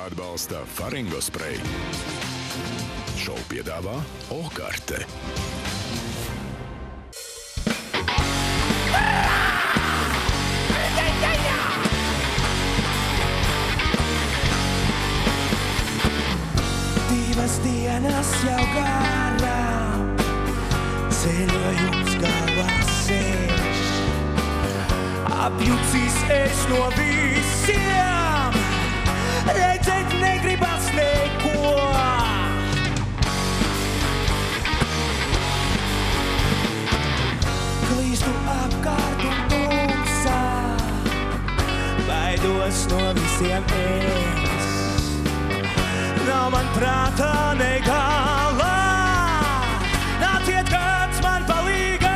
Atbalsta Faringo Spray. Šovu piedāvā Okarte. Divas dienas jau garām, ceļojums galvā sēž. Apjucīs es no visiem, redzēt negribas neko. Klīstu apkārt un tumsā, baidos no visiem es. Nav man prātā negalā, nāciet kāds man palīgā.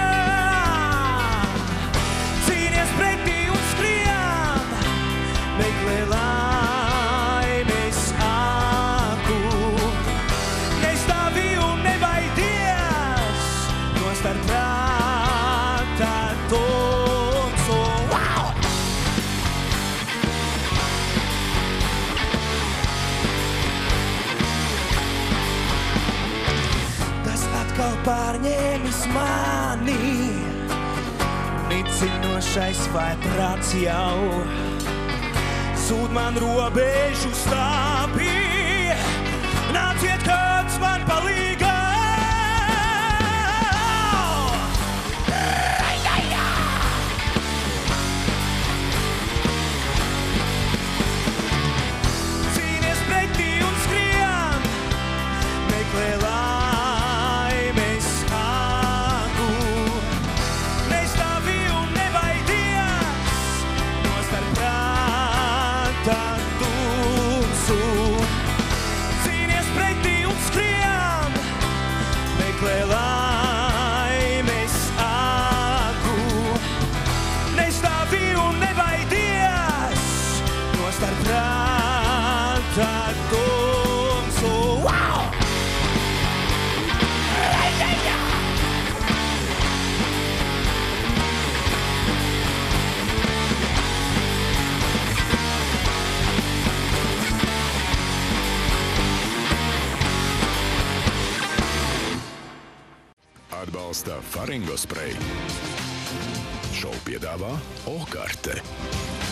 Cīnies pretī un skrien, meklē laimes aku. Nestāvi un nebaidies, no starp prātā tumsu. Wow! Atkal pārņēmis mani, nicinošais vai prāts jau. Sūd man robežu stāpī, nāciet kāds man palīgā. Cīnies pretī un skrien, meklē Cīnies pretī un skrien, meklē laimes aku. Nestāvi un nebaidies, no starp prātā tumsu. Wow! Atbalsta Faringo Spray. Šovu piedāvā Okarte.